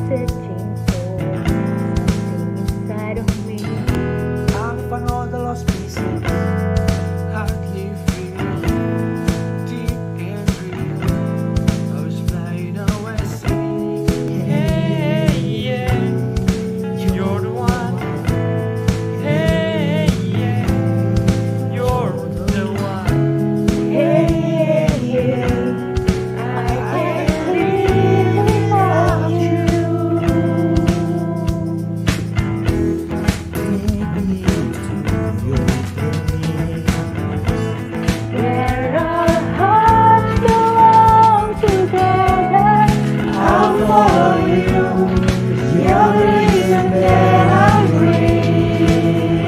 searching for something inside of me. I found all the lost pieces. Hardly feel deep and real. I was flying away singing, hey, yeah, you're the one. Hey, yeah, you're the one. Hey, yeah, I can't live without you. Where our hearts belong together, I'll follow you. You're the reason that I breathe.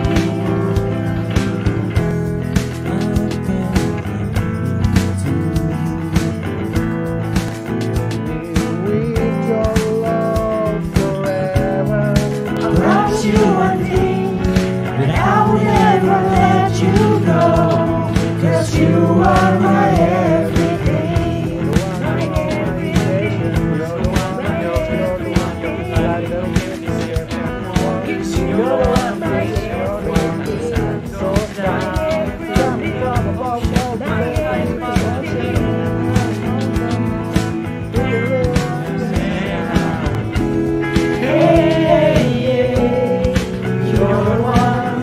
With your love forever. I promise you one thing, that I will never let you go, 'cause you are my everything, my everything, You're the one, you're the one, you're the light that'll make me see everyone. you're the one, my everything, So down, down above all the hey, yeah, you're the one,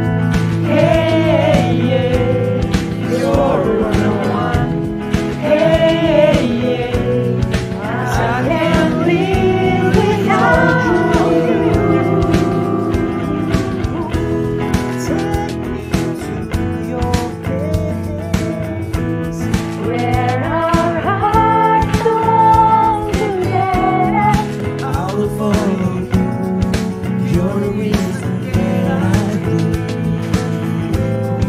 hey, yeah, you're the one, hey, yeah, I can't live without you. Take me to your place. Where our hearts belong together, I will follow you. You're the reason that I breathe.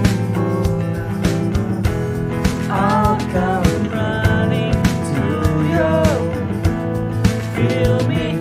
I'll come running to you. Feel me